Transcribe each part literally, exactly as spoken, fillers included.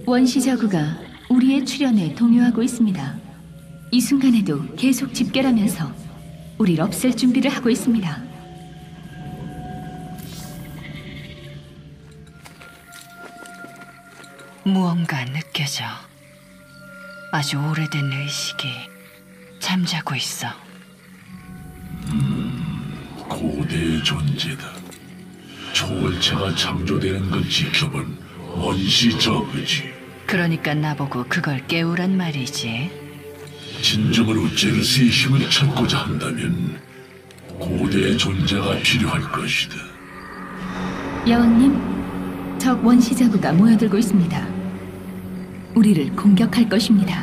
원시 저그가 우리의 출현에 동요하고 있습니다. 이 순간에도 계속 집결하면서 우리를 없앨 준비를 하고 있습니다. 무언가 느껴져. 아주 오래된 의식이 잠자고 있어. 고대의 존재다. 초월체가 창조되는 걸 지켜본 원시 저그지. 그러니까 나보고 그걸 깨우란 말이지. 진정으로 제르스의 힘을 찾고자 한다면 고대의 존재가 필요할 것이다. 여왕님, 적 원시 저그가 모여들고 있습니다. 우리를 공격할 것입니다.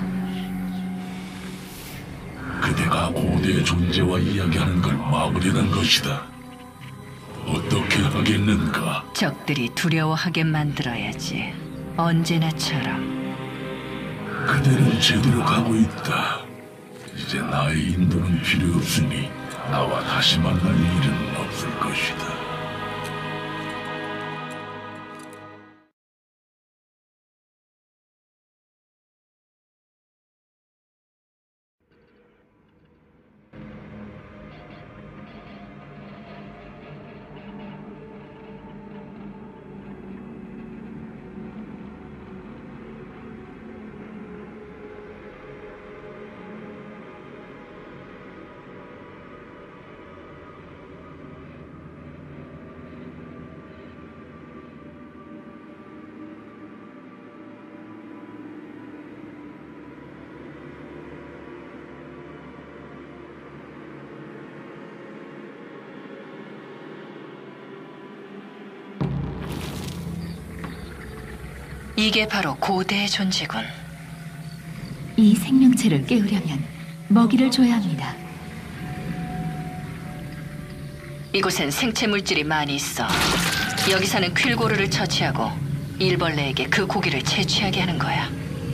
그대가 고대의 존재와 이야기하는 걸 막으려는 것이다. 어떻게 하겠는가? 적들이 두려워하게 만들어야지. 언제나처럼. 그대는 제대로 가고 있다. 이제 나의 인도는 필요 없으니 나와 다시 만날 일은 없을 것이다. 이게 바로 고대의 존재군. 이 생명체를 깨우려면 먹이를 줘야 합니다. 이곳엔 생체 물질이 많이 있어. 여기 사는 퀼고르를 처치하고 일벌레에게 그 고기를 채취하게 하는 거야.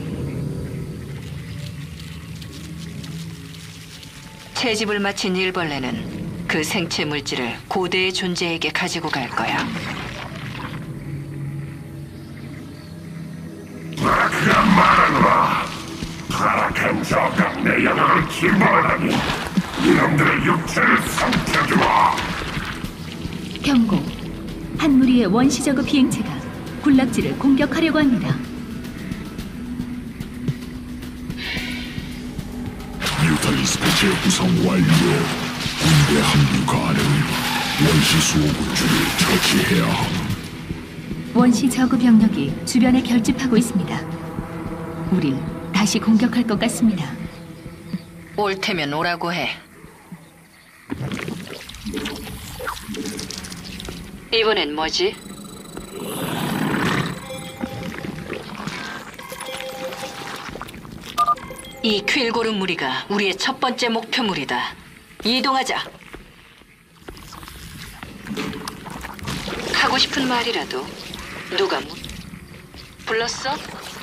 채집을 마친 일벌레는 그 생체 물질을 고대의 존재에게 가지고 갈 거야. 그가 말하노라. 타락한 저가 내 영역을 침범하다니 이놈들의 육체를 삼켜주마. 경고. 한 무리의 원시 저그 비행체가 군락지를 공격하려고 합니다. 뮤탈리스크 재구성 완료. 군대 합류 가능. 원시 수호군주를 처치해야 함. 원시 저그 병력이 주변에 결집하고 있습니다. 우릴 다시 공격할 것 같습니다. 올 테면 오라고 해. 이번엔 뭐지? 이 퀼고르 무리가 우리의 첫 번째 목표물이다. 이동하자. 하고 싶은 말이라도 누가 뭐 불렀어?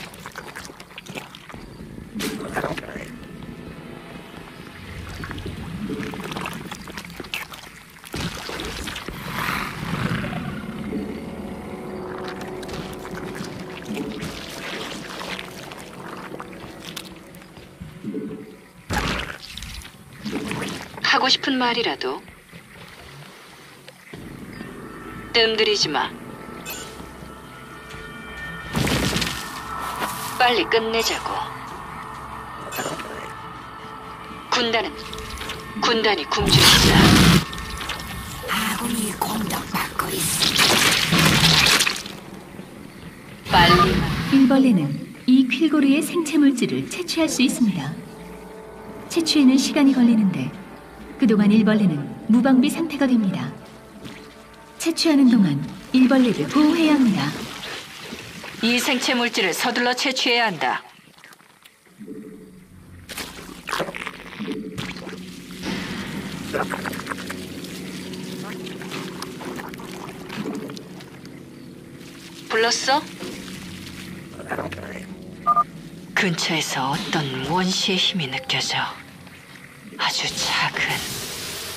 하고 싶은 말이라도 뜸들이지 마. 빨리 끝내자고. 군단은 군단이 굶주린다. 아군이 공격받고 있습니다. 빨리. 일벌레는 이 퀼고르의 생체 물질을 채취할 수 있습니다. 채취에는 시간이 걸리는데 그동안 일벌레는 무방비 상태가 됩니다. 채취하는 동안 일벌레를 보호해야 합니다. 이 생체 물질을 서둘러 채취해야 한다. 불렀어? 근처에서 어떤 원시의 힘이 느껴져. 아주 작은.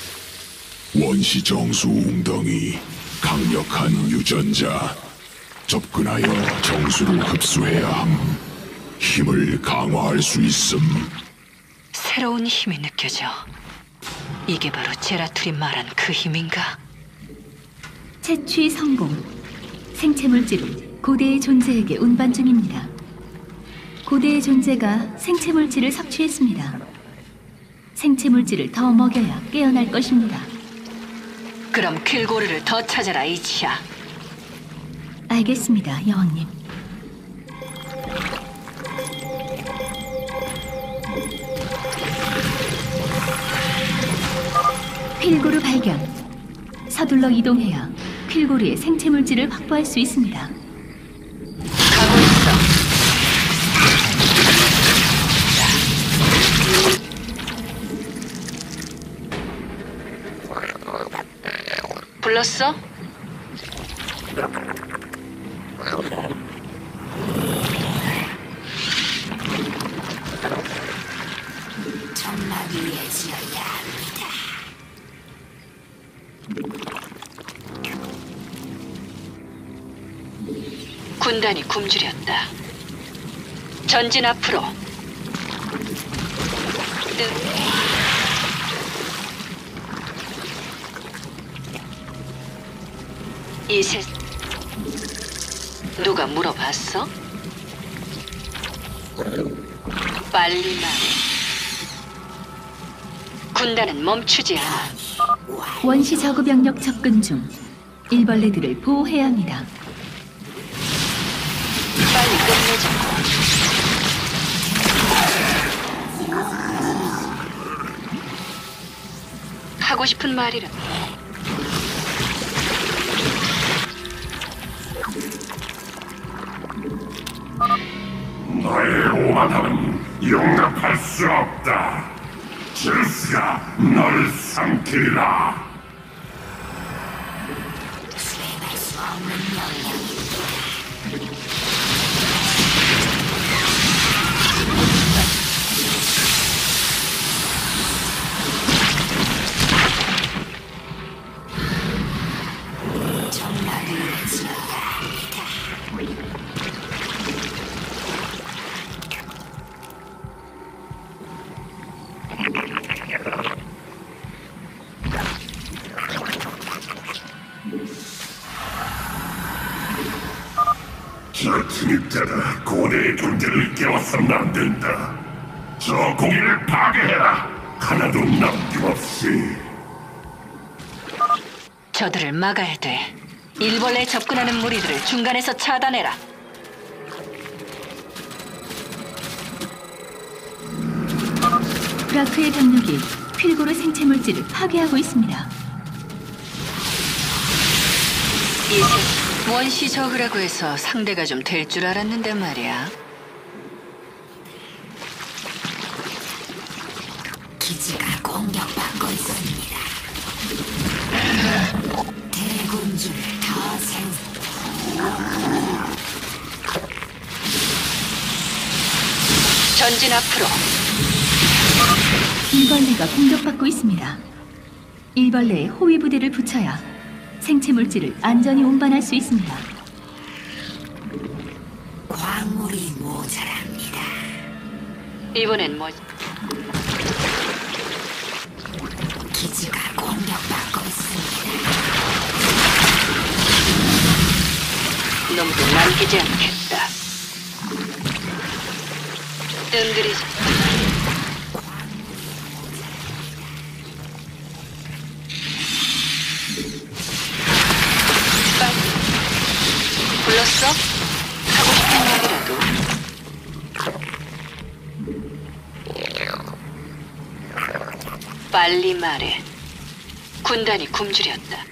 원시 정수 웅덩이, 강력한 유전자. 접근하여 정수를 흡수해야 함. 힘을 강화할 수 있음. 새로운 힘이 느껴져. 이게 바로 제라툴이 말한 그 힘인가? 채취 성공. 생체 물질을 고대의 존재에게 운반 중입니다. 고대의 존재가 생체 물질을 섭취했습니다. 생체 물질을 더 먹여야 깨어날 것입니다. 그럼 퀼고르를 더 찾아라, 이치야. 알겠습니다, 여왕님. 퀼고르 발견. 서둘러 이동해야 퀼고르의 생체 물질을 확보할 수 있습니다. 가고 있어. 불렀어? 정말 위해 지어야 합니다. 군단이 굶주렸다. 전진 앞으로. 이 세... 누가 물어봤어? 빨리 말해. 군단은 멈추지 않아. 원시 저그 병력 접근 중. 일벌레들을 보호해야 합니다. 빨리 끝내자. 하고 싶은 말이라. 너의 오만함은 용납할 수 없다. 제우스가 너를 삼키리라. 수행할 수 없는 명령입니다. 정말 위해 지어야 합니다. 저 침입자가 고대의 존재를 깨워서는 안 된다. 저 공인을 파괴해라. 하나도 남김없이. 저들을 막아야 돼. 일벌레에 접근하는 무리들을 중간에서 차단해라. 브라크의 병력이 퀼고르 생체 물질을 파괴하고 있습니다. 이제 원시 저그라고 해서 상대가 좀 될 줄 알았는데 말이야. 기지가 공격받고 있습니다. 대군주를 더 생. 전진 앞으로. 일벌레가 공격받고 있습니다. 일벌레에 호위 부대를 붙여야 생체 물질을 안전히 운반할 수 있습니다. 광물이 모자랍니다. 이번엔 뭐? 기지가 공격받고 있습니다. 놈도 남기지 않겠다. 뜸들이지. 빨리. 불렀어? 하고 싶은 말이라도. 빨리 말해. 군단이 굶주렸다.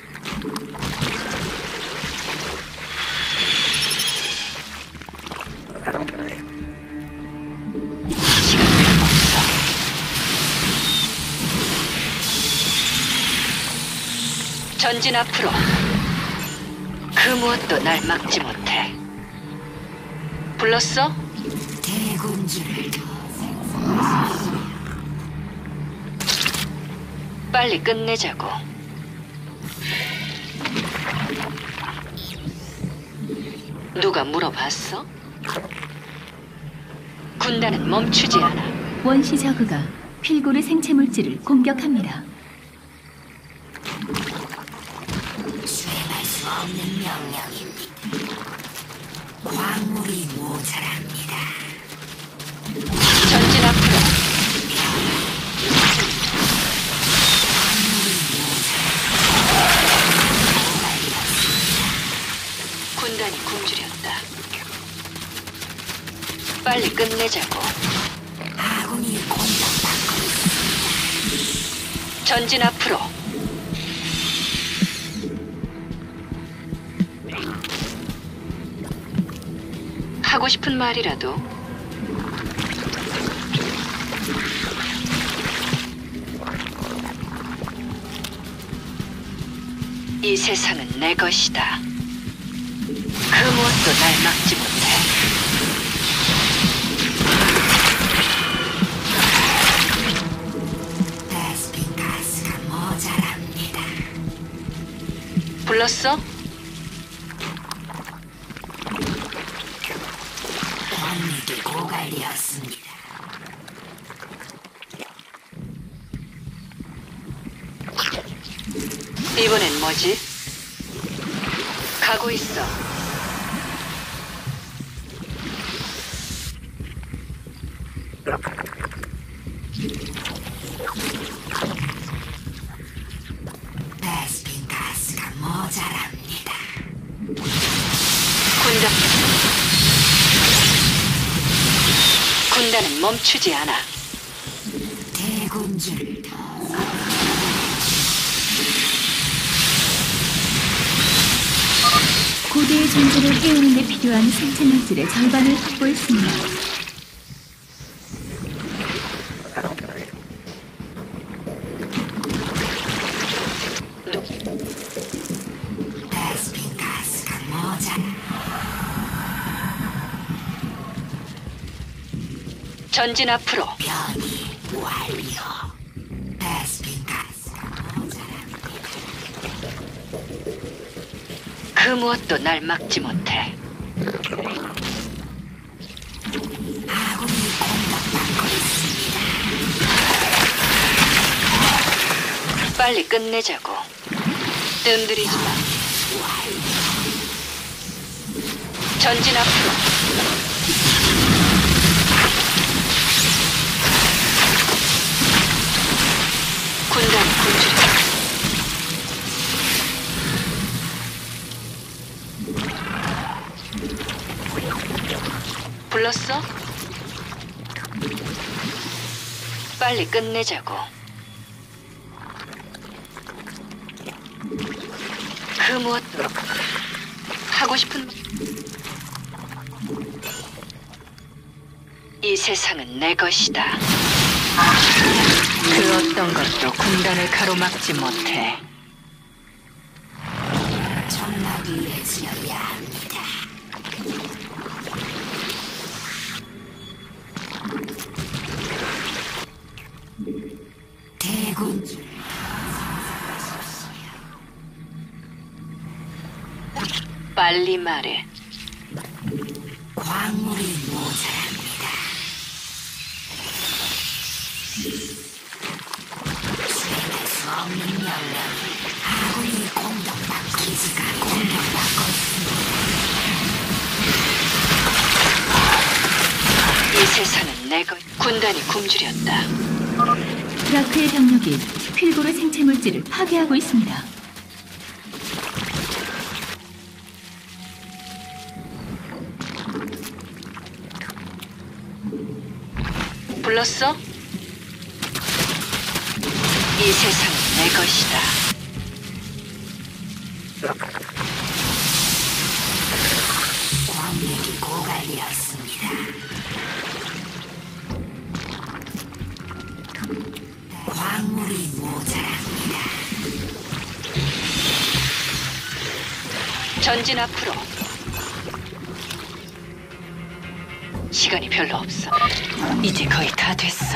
시간 없어. 전진 앞으로. 그 무엇도 날 막지 못해. 불렀어? 대군주를 더 빨리 끝내자고. 누가 물어봤어? 군단은 멈추지 않아. 원시 저그가 필고르 생체 물질을 공격합니다. 수행할 수 없는 명령입니다. 광물이 모자랍니다. 전진 앞으로. 군단이 굶주렸다. 빨리 끝내자고. 아군이 공격받고 있습니다. 전진 앞으로. 하고 싶은 말이라도. 이 세상은 내 것이다. 그 무엇도 날 막지 못해. 베스핀 가스가 모자랍니다. 불렀어? 광맥이 고갈되었습니다. 이번엔 뭐지? 가고 있어. 베스핀 가스가 모자랍니다. 군단. 군단은 멈추지 않아. 대군주를 더 고대의 존재를 깨우는 데 필요한 생체 물질의 절반을 확보했습니다. 베스핀 가스가 모자라. 전진 앞으로. 변이 완료. 베스핀 가스가 모자랍니다. 그 무엇도 날 막지 못해. 아군이 공격받고 있습니다. 빨리 끝내자고. 뜸들이지 마. 전진 앞으로. 군단이 굶주렸다. 불렀어? 빨리 끝내자고. 그 무엇도 하고 싶은 이 세상은 내 것이다. 그 어떤 것도 군단을 가로막지 못해. 정말 위해서여야 합니다. 대군주 빨리 말해. 광물이 모자랍니다. 수행할 수 없는 명령. 아군이 공격받고 기지가 공격받고 있습니다. 이 세상은 내 것. 군단이 굶주렸다. 드라크의 병력이 필고르 생체 물질을 파괴하고 있습니다. 불렀어? 이 세상은 내 것이다. 광맥이 고갈되었습니다. 광물이 모자랍니다. 전진 앞으로. 시간이 별로 없어. 이제 거의 다 됐어.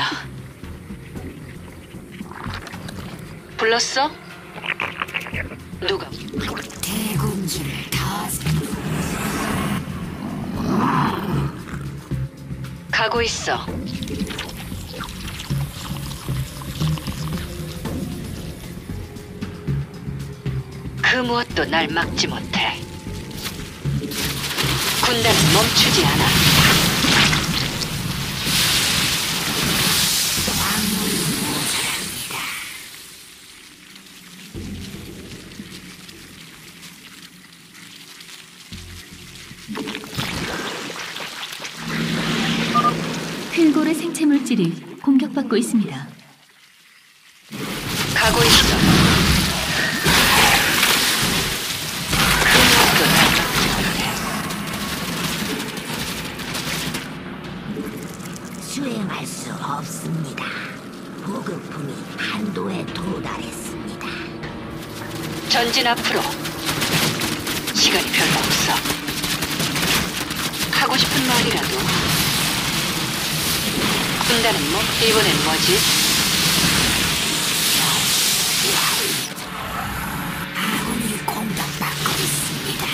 불렀어? 누가? 대군주를 더 가고 있어. 그 무엇도 날 막지 못해. 군단은 멈추지 않아. 퀼고르 생체 물질이 공격받고 있습니다. 가고 있어. 그 무엇도 날 막지 못해. 수행할 수 없습니다. 보급품이 한도에 도달했습니다. 전진 앞으로. 시간이 별로 없어. 하고 싶은 말이라도. 군단은 뭐? 이번엔 뭐지? 아군이 공격받고 있습니다.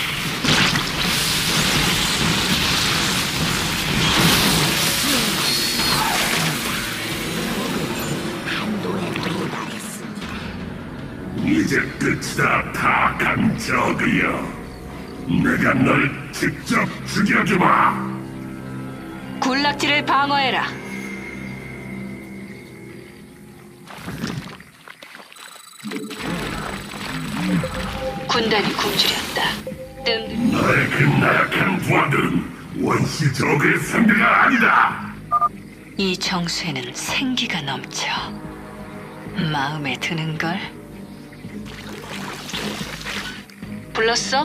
한도에 도달했습니다. 이제 끝이다, 다 강적이여. 내가 널 직접 죽여주마. 군락지를 방어해라. 군단이 굶주렸다. 뜸. 너의 그 나약한 부하들은 원시 적의 상대가 아니다. 이 정수에는 생기가 넘쳐. 마음에 드는 걸. 불렀어?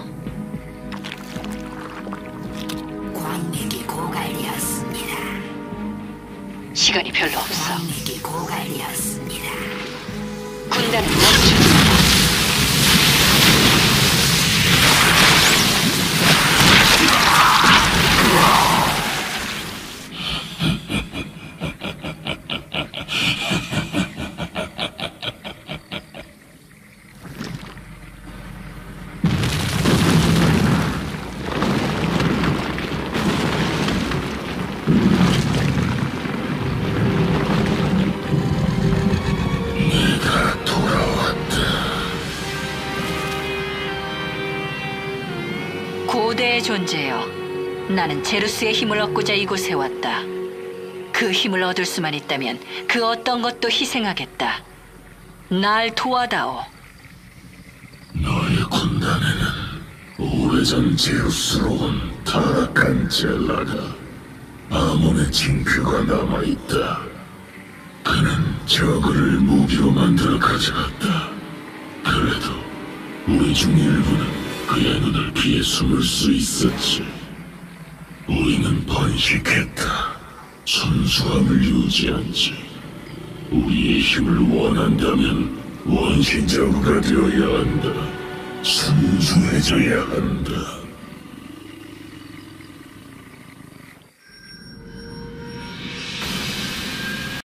광맥이 고갈되었습니다. 시간이 별로 없어. 광맥이 고갈되었습니다. 군단은 멈추지 않아. 내가 돌아왔다. 고대의 존재여. 나는 제루스의 힘을 얻고자 이곳에 왔다. 그 힘을 얻을 수만 있다면 그 어떤 것도 희생하겠다. 날 도와다오. 너의 군단에는 오래전 제우스로 온 타락한 젤라가 아몬의 징표가 남아있다. 그는 저그를 무기로 만들어 가져갔다. 그래도 우리 중 일부는 그의 눈을 피해 숨을 수 있었지. 우리는 번식했다. 순수함을 유지한 지. 우리의 힘을 원한다면 원시 저그가 되어야 한다. 순수해져야 한다.